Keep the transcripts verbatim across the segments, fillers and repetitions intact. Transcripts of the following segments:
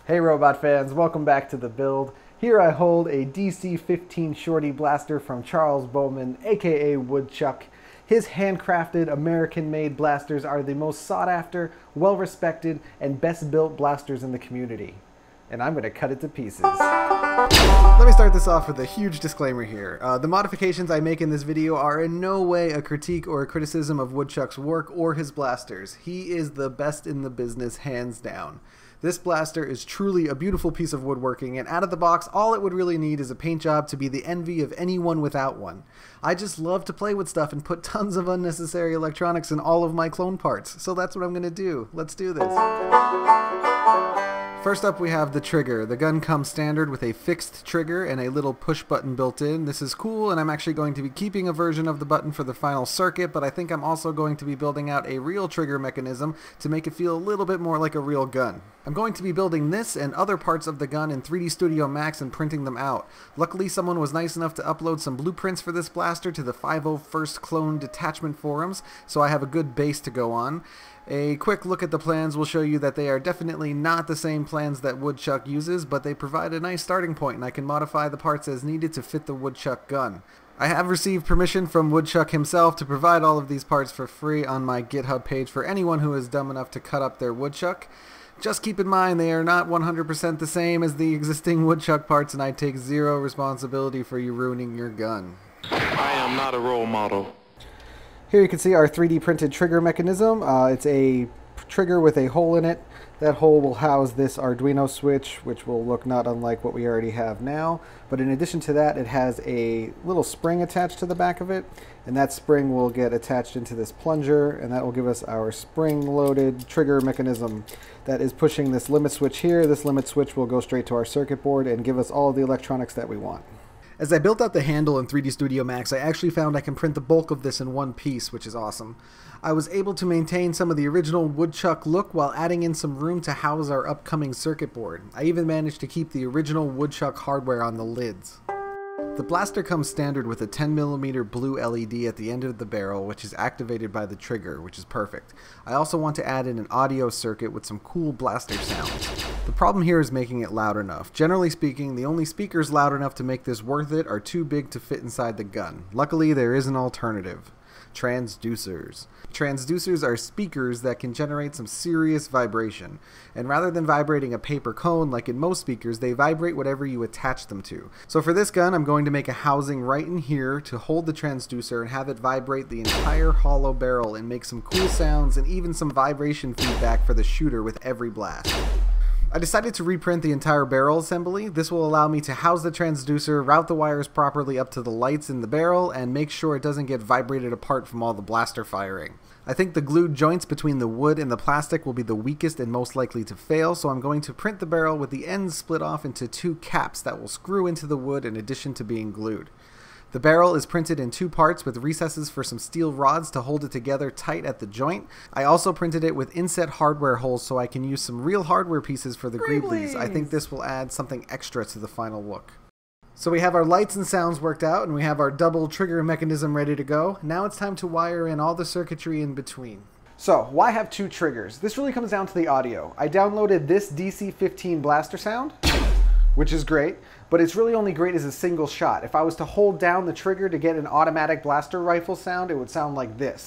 Hey robot fans, welcome back to the build. Here I hold a D C fifteen Shorty blaster from Charles Bowman, aka WoodChuck. His handcrafted, American-made blasters are the most sought-after, well-respected, and best-built blasters in the community. And I'm going to cut it to pieces. Let me start this off with a huge disclaimer here. Uh, the modifications I make in this video are in no way a critique or a criticism of WoodChuck's work or his blasters. He is the best in the business, hands down. This blaster is truly a beautiful piece of woodworking, and out of the box, all it would really need is a paint job to be the envy of anyone without one. I just love to play with stuff and put tons of unnecessary electronics in all of my clone parts, so that's what I'm going to do. Let's do this. First up, we have the trigger. The gun comes standard with a fixed trigger and a little push button built in. This is cool, and I'm actually going to be keeping a version of the button for the final circuit, but I think I'm also going to be building out a real trigger mechanism to make it feel a little bit more like a real gun. I'm going to be building this and other parts of the gun in three D Studio Max and printing them out. Luckily, someone was nice enough to upload some blueprints for this blaster to the five oh first Clone Detachment forums, so I have a good base to go on. A quick look at the plans will show you that they are definitely not the same plans that WoodChuck uses, but they provide a nice starting point, and I can modify the parts as needed to fit the WoodChuck gun. I have received permission from WoodChuck himself to provide all of these parts for free on my GitHub page for anyone who is dumb enough to cut up their WoodChuck. Just keep in mind they are not one hundred percent the same as the existing WoodChuck parts, and I take zero responsibility for you ruining your gun. I am not a role model. Here you can see our three D printed trigger mechanism. Uh, it's a trigger with a hole in it. That hole will house this Arduino switch, which will look not unlike what we already have now. But in addition to that, it has a little spring attached to the back of it, and that spring will get attached into this plunger, and that will give us our spring-loaded trigger mechanism that is pushing this limit switch here. This limit switch will go straight to our circuit board and give us all of the electronics that we want. As I built out the handle in three D Studio Max, I actually found I can print the bulk of this in one piece, which is awesome. I was able to maintain some of the original WoodChuck look while adding in some room to house our upcoming circuit board. I even managed to keep the original WoodChuck hardware on the lids. The blaster comes standard with a ten millimeter blue L E D at the end of the barrel, which is activated by the trigger, which is perfect. I also want to add in an audio circuit with some cool blaster sounds. The problem here is making it loud enough. Generally speaking, the only speakers loud enough to make this worth it are too big to fit inside the gun. Luckily, there is an alternative. Transducers. Transducers are speakers that can generate some serious vibration, and rather than vibrating a paper cone like in most speakers, they vibrate whatever you attach them to. So for this gun, I'm going to make a housing right in here to hold the transducer and have it vibrate the entire hollow barrel and make some cool sounds and even some vibration feedback for the shooter with every blast. I decided to reprint the entire barrel assembly. This will allow me to house the transducer, route the wires properly up to the lights in the barrel, and make sure it doesn't get vibrated apart from all the blaster firing. I think the glued joints between the wood and the plastic will be the weakest and most likely to fail, so I'm going to print the barrel with the ends split off into two caps that will screw into the wood in addition to being glued. The barrel is printed in two parts with recesses for some steel rods to hold it together tight at the joint. I also printed it with inset hardware holes so I can use some real hardware pieces for the greeblies. I think this will add something extra to the final look. So we have our lights and sounds worked out, and we have our double trigger mechanism ready to go. Now it's time to wire in all the circuitry in between. So, why have two triggers? This really comes down to the audio. I downloaded this D C fifteen blaster sound, which is great, but it's really only great as a single shot. If I was to hold down the trigger to get an automatic blaster rifle sound, it would sound like this.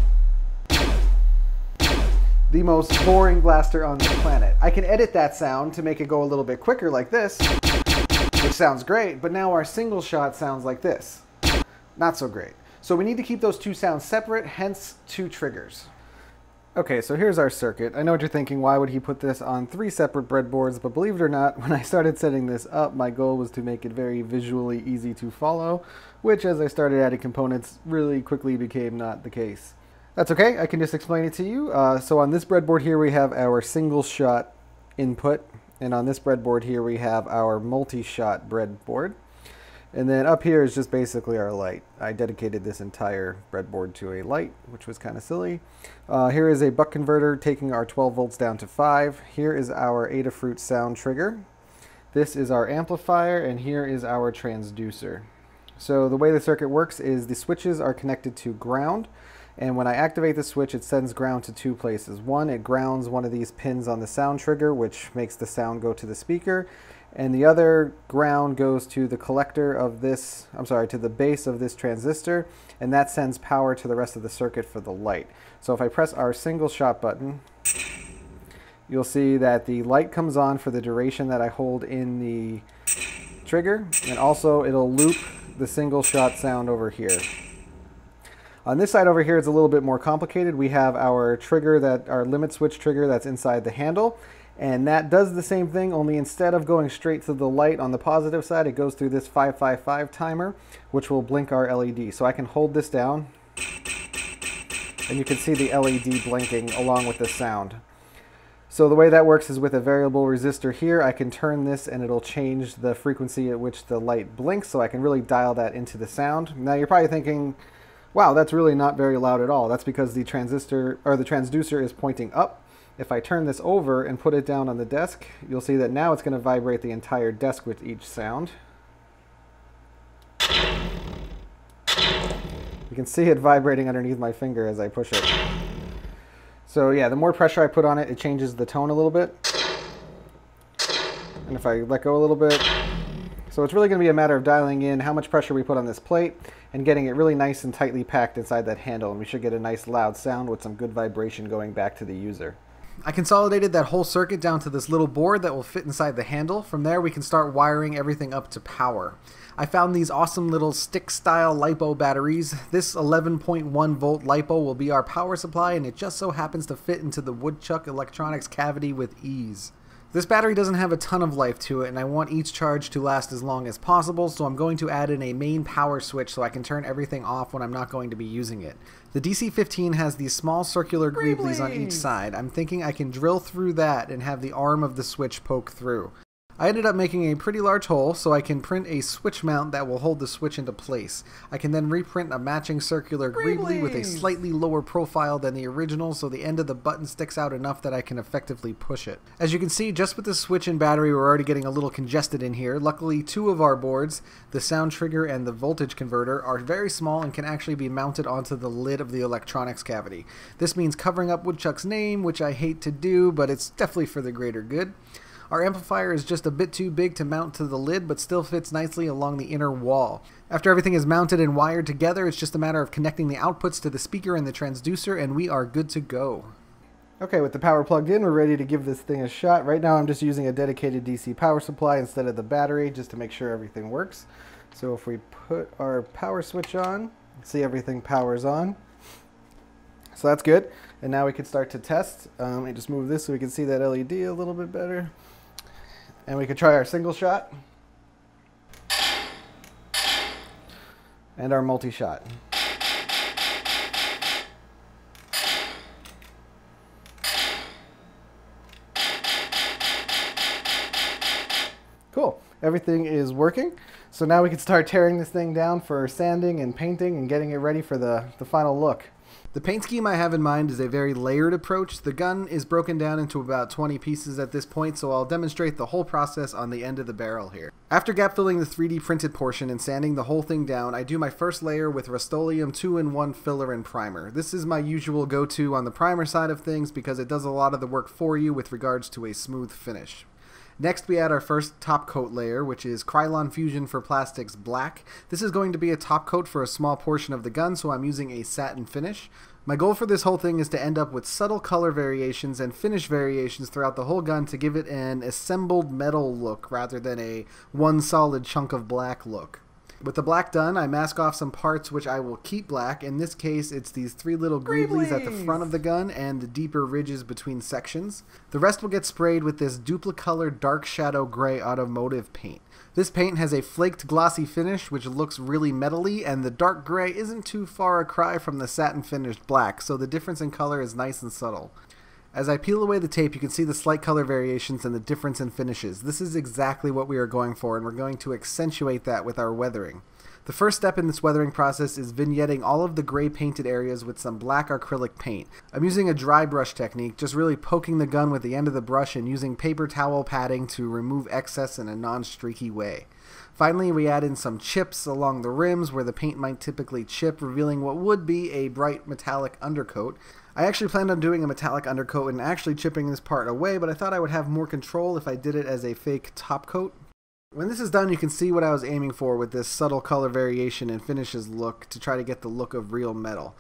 The most boring blaster on the planet. I can edit that sound to make it go a little bit quicker like this, which sounds great, but now our single shot sounds like this. Not so great. So we need to keep those two sounds separate, hence two triggers. Okay, so here's our circuit. I know what you're thinking, why would he put this on three separate breadboards, but believe it or not, when I started setting this up, my goal was to make it very visually easy to follow, which as I started adding components really quickly became not the case. That's okay, I can just explain it to you. Uh, so on this breadboard here we have our single shot input, and on this breadboard here we have our multi-shot breadboard. And then up here is just basically our light. I dedicated this entire breadboard to a light, which was kind of silly. Uh, here is a buck converter taking our twelve volts down to five. Here is our Adafuit sound trigger. This is our amplifier, and here is our transducer. So the way the circuit works is the switches are connected to ground, And when I activate the switch, it sends ground to two places. One, it grounds one of these pins on the sound trigger, which makes the sound go to the speaker. And the other ground goes to the collector of this, I'm sorry, to the base of this transistor, and that sends power to the rest of the circuit for the light. So if I press our single shot button, you'll see that the light comes on for the duration that I hold in the trigger, and also it'll loop the single shot sound over here. On this side over here, it's a little bit more complicated. We have our trigger, that our limit switch trigger that's inside the handle, and that does the same thing, only instead of going straight to the light on the positive side, it goes through this five five five timer, which will blink our L E D. So I can hold this down, and you can see the L E D blinking along with the sound. So the way that works is with a variable resistor here, I can turn this and it'll change the frequency at which the light blinks, so I can really dial that into the sound. Now you're probably thinking, wow, that's really not very loud at all. That's because the transistor, or the transducer, is pointing up. If I turn this over and put it down on the desk, you'll see that now it's going to vibrate the entire desk with each sound. You can see it vibrating underneath my finger as I push it. So yeah, the more pressure I put on it, it changes the tone a little bit. And if I let go a little bit, so it's really going to be a matter of dialing in how much pressure we put on this plate and getting it really nice and tightly packed inside that handle, and we should get a nice loud sound with some good vibration going back to the user. I consolidated that whole circuit down to this little board that will fit inside the handle. From there we can start wiring everything up to power. I found these awesome little stick-style LiPo batteries. This eleven point one volt LiPo will be our power supply, and it just so happens to fit into the WoodChuck electronics cavity with ease. This battery doesn't have a ton of life to it, and I want each charge to last as long as possible, so I'm going to add in a main power switch so I can turn everything off when I'm not going to be using it. The D C fifteen has these small circular greeblies on each side. I'm thinking I can drill through that and have the arm of the switch poke through. I ended up making a pretty large hole so I can print a switch mount that will hold the switch into place. I can then reprint a matching circular greebly with a slightly lower profile than the original, so the end of the button sticks out enough that I can effectively push it. As you can see, just with the switch and battery, we're already getting a little congested in here. Luckily, two of our boards, the sound trigger and the voltage converter, are very small and can actually be mounted onto the lid of the electronics cavity. This means covering up WoodChuck's name, which I hate to do, but it's definitely for the greater good. Our amplifier is just a bit too big to mount to the lid, but still fits nicely along the inner wall. After everything is mounted and wired together, it's just a matter of connecting the outputs to the speaker and the transducer, and we are good to go. Okay, with the power plugged in, we're ready to give this thing a shot. Right now I'm just using a dedicated D C power supply instead of the battery, just to make sure everything works. So if we put our power switch on, see everything powers on. So that's good. And now we can start to test. Um, let me just move this so we can see that L E D a little bit better. And we could try our single shot and our multi-shot. Cool. Everything is working. So now we can start tearing this thing down for sanding and painting and getting it ready for the, the final look. The paint scheme I have in mind is a very layered approach. The gun is broken down into about twenty pieces at this point, so I'll demonstrate the whole process on the end of the barrel here. After gap filling the three D printed portion and sanding the whole thing down, I do my first layer with Rust-Oleum two in one filler and primer. This is my usual go-to on the primer side of things because it does a lot of the work for you with regards to a smooth finish. Next we add our first top coat layer, which is Krylon Fusion for Plastics Black. This is going to be a top coat for a small portion of the gun, so I'm using a satin finish. My goal for this whole thing is to end up with subtle color variations and finish variations throughout the whole gun to give it an assembled metal look rather than a one solid chunk of black look. With the black done, I mask off some parts which I will keep black. In this case, it's these three little greeblies at the front of the gun and the deeper ridges between sections. The rest will get sprayed with this Duplicolour Dark Shadow Gray automotive paint. This paint has a flaked glossy finish which looks really metally, and the dark gray isn't too far a cry from the satin finished black, so the difference in color is nice and subtle. As I peel away the tape, you can see the slight color variations and the difference in finishes. This is exactly what we are going for, and we're going to accentuate that with our weathering. The first step in this weathering process is vignetting all of the gray painted areas with some black acrylic paint. I'm using a dry brush technique, just really poking the gun with the end of the brush and using paper towel padding to remove excess in a non-streaky way. Finally, we add in some chips along the rims where the paint might typically chip, revealing what would be a bright metallic undercoat. I actually planned on doing a metallic undercoat and actually chipping this part away, but I thought I would have more control if I did it as a fake top coat. When this is done, you can see what I was aiming for with this subtle color variation and finishes look to try to get the look of real metal.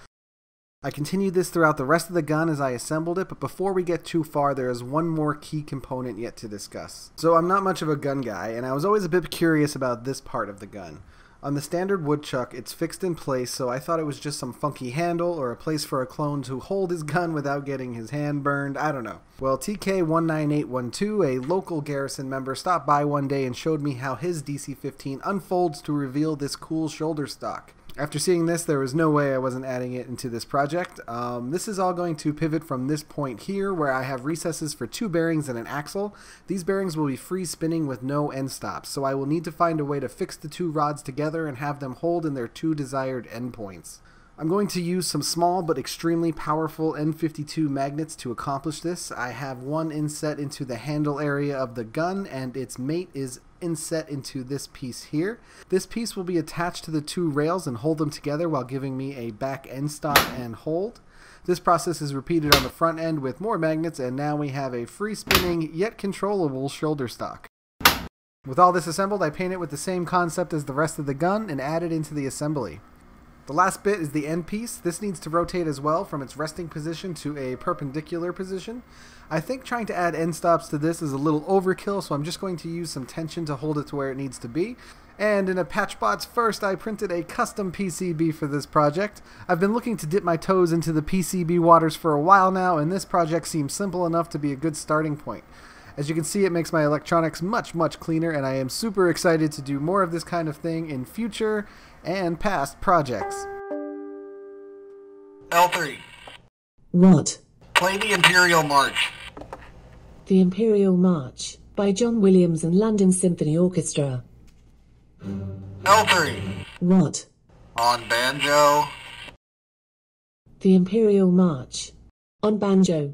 I continued this throughout the rest of the gun as I assembled it, but before we get too far, there is one more key component yet to discuss. So I'm not much of a gun guy, and I was always a bit curious about this part of the gun. On the standard WoodChuck, it's fixed in place, so I thought it was just some funky handle or a place for a clone to hold his gun without getting his hand burned, I don't know. Well, T K one nine eight one two, a local Garrison member, stopped by one day and showed me how his D C fifteen unfolds to reveal this cool shoulder stock. After seeing this, there was no way I wasn't adding it into this project. Um, this is all going to pivot from this point here where I have recesses for two bearings and an axle. These bearings will be free spinning with no end stops, so I will need to find a way to fix the two rods together and have them hold in their two desired endpoints. I'm going to use some small but extremely powerful N fifty-two magnets to accomplish this. I have one inset into the handle area of the gun, and its mate is inset into this piece here. This piece will be attached to the two rails and hold them together while giving me a back end stop and hold. This process is repeated on the front end with more magnets, and now we have a free spinning yet controllable shoulder stock. With all this assembled, I paint it with the same concept as the rest of the gun and add it into the assembly. The last bit is the end piece. This needs to rotate as well from its resting position to a perpendicular position. I think trying to add end stops to this is a little overkill, so I'm just going to use some tension to hold it to where it needs to be. And in a Patchbots first, I printed a custom P C B for this project. I've been looking to dip my toes into the P C B waters for a while now, and this project seems simple enough to be a good starting point. As you can see, it makes my electronics much, much cleaner, and I am super excited to do more of this kind of thing in future and past projects. L three. What? Play the Imperial March. The Imperial March, by John Williams and London Symphony Orchestra. L three. What? On banjo. The Imperial March, on banjo.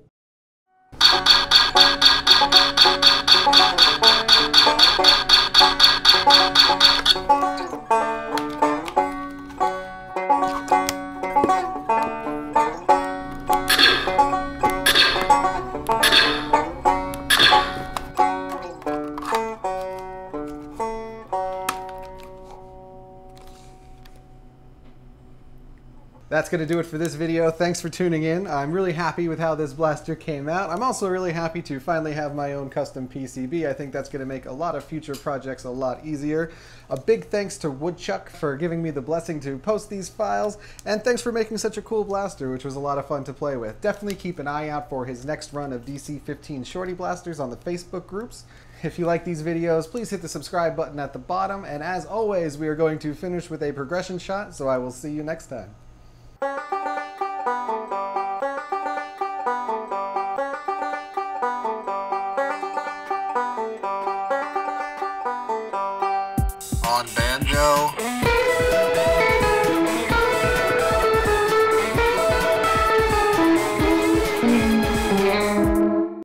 That's going to do it for this video. Thanks for tuning in. I'm really happy with how this blaster came out. I'm also really happy to finally have my own custom P C B. I think that's going to make a lot of future projects a lot easier. A big thanks to WoodChuck for giving me the blessing to post these files, and thanks for making such a cool blaster, which was a lot of fun to play with. Definitely keep an eye out for his next run of D C fifteen shorty blasters on the Facebook groups. If you like these videos, please hit the subscribe button at the bottom, and as always, we are going to finish with a progression shot, so I will see you next time.